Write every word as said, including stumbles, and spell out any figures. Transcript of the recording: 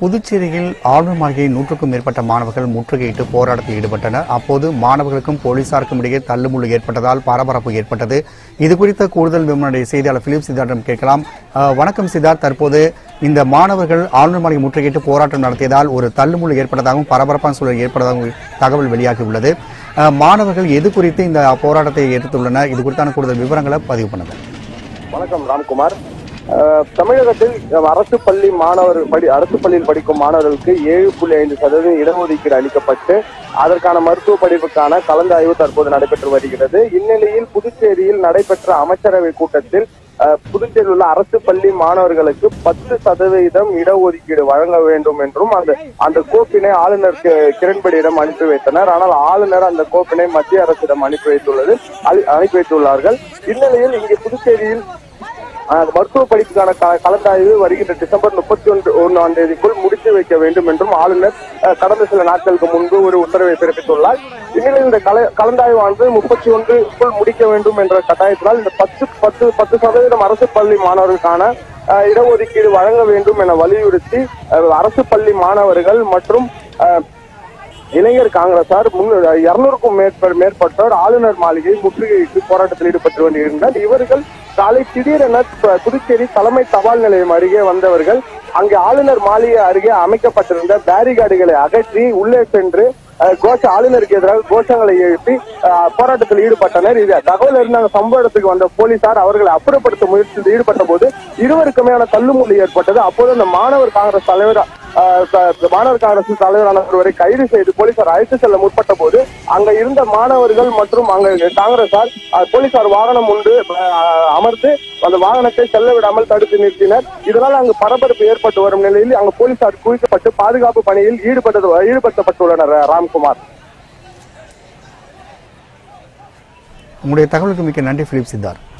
புதுச்சேரியில் ஆளுநர் மாளிகையை நூற்றுக்கும் மேற்பட்ட மாணவர்கள் முற்றுகையிட்டு போராட்டத்தில் ஈடுபட்டனர். அப்போது மாணவர்களுக்கும் போலீசாருக்கும் இடையே தள்ளுமுள்ளு ஏற்பட்டதால் பரபரப்பு ஏற்பட்டது. இதுகுறித்த கூடுதல் விவரங்களை செய்தியாளர் பிலிப் சித்தார்த்திடம் கேட்கலாம். வணக்கம் சித்தார்த், தற்போது இந்த மாணவர்கள் ஆளுநர் மாளிகை முற்றுகையிட்டு போராட்டம் நடத்தியதால் ஒரு தள்ளுமுள்ளு ஏற்பட்டதாகவும் பரபரப்பான சூழல் ஏற்பட்டதாகவும் தகவல் வெளியாகியுள்ளது. மாணவர்கள் எது குறித்து இந்த போராட்டத்தை எடுத்துள்ளனர்? இது குறித்தான கூடுதல் விவரங்களை பதிவு பண்ணுங்க. வணக்கம் ராம்குமார். தமிழகத்தில் அரசு பள்ளி மாணவர் படி அரசு பள்ளியில் படிக்கும் மாணவர்களுக்கு ஏழு புள்ளி ஐந்து சதவீதம் இடஒதுக்கீடு அளிக்கப்பட்டு அதற்கான மருத்துவ படிப்புக்கான கலந்தாய்வு தற்போது நடைபெற்று வருகிறது. இந்நிலையில் புதுச்சேரியில் நடைபெற்ற அமைச்சரவை கூட்டத்தில் புதுச்சேரியில் உள்ள அரசு பள்ளி மாணவர்களுக்கு பத்து சதவீதம் இடஒதுக்கீடு வழங்க வேண்டும் என்றும் அந்த அந்த கோப்பினை ஆளுநர் கிரண்பேடியிடம் அனுப்பி வைத்தனர். ஆனால் ஆளுநர் அந்த கோப்பினை மத்திய அரசிடம் அனுப்பி வைத்துள்ளது அனுப்பி வைத்துள்ளார்கள். இந்நிலையில் இங்கே புதுச்சேரியில் மருத்துவ படிப்புக்கான கலந்தாய்வு வருகின்ற டிசம்பர் முப்பத்தி ஒன்று ஒன்றாம் தேதிக்குள் முடித்து வைக்க வேண்டும் என்றும் ஆளுநர் கடந்த சில நாட்களுக்கு முன்பு ஒரு உத்தரவை பிறப்பித்துள்ளார். இந்நிலையில் இந்த கலந்தாய்வானது முப்பத்தி ஒன்றுக்குள் முடிக்க வேண்டும் என்ற கட்டாயத்தினால் இந்த பத்து பத்து பத்து சதவீதம் அரசு பள்ளி மாணவர்களுக்கான இடஒதுக்கீடு வழங்க வேண்டும் என வலியுறுத்தி அரசு பள்ளி மாணவர்கள் மற்றும் இளைஞர் காங்கிரசார் இருநூறுக்கும் மேற்பட்டோர் ஆளுநர் மாளிகை முற்றுகையிட்டு போராட்டத்தில் ஈடுபட்டு வருகின்றனர். இவர்கள் காலை திடீரென புதுச்சேரி தலைமை தபால் நிலையம் அருகே வந்தவர்கள் அங்கே ஆளுநர் மாளிகை அருகே அமைக்கப்பட்டிருந்த பேரிகார்டுகளை அகற்றி உள்ளே சென்று கோஷ ஆளுநருக்கு எதிராக கோஷங்களை எழுப்பி போராட்டத்தில் ஈடுபட்டனர். இது தகவல் இருந்த அந்த சம்பவ இடத்துக்கு வந்த போலீசார் அவர்களை அப்புறப்படுத்த முயற்சியில் ஈடுபட்ட போது இருவருக்குமேயான தள்ளுமுள்ளு ஏற்பட்டது. அப்போது அந்த மாணவர் காங்கிரஸ் தலைவர் மாணவர் காங்கிரஸ் தலைவரான ஒருவரை கைது செய்து போலீசார் அழைத்து செல்ல முற்பட்ட போது அங்க இருந்த மாணவர்கள் மற்றும் அங்க காங்கிரசார் போலீசார் வாகனம் ஒன்று அமர்ந்து அந்த வாகனத்தை செல்ல விடாமல் தடுத்து நிறுத்தினர். இதனால் அங்கு பரபரப்பு ஏற்பட்டு வரும் நிலையில் அங்கு போலீசார் குவிக்கப்பட்டு பாதுகாப்பு பணியில் ஈடுபட்டு ஈடுபடுத்தப்பட்டுள்ளனர். ராம்குமார், உங்களுடைய தகவலுக்கு மிக்க நன்றி பிலிப் சித்தார்த்.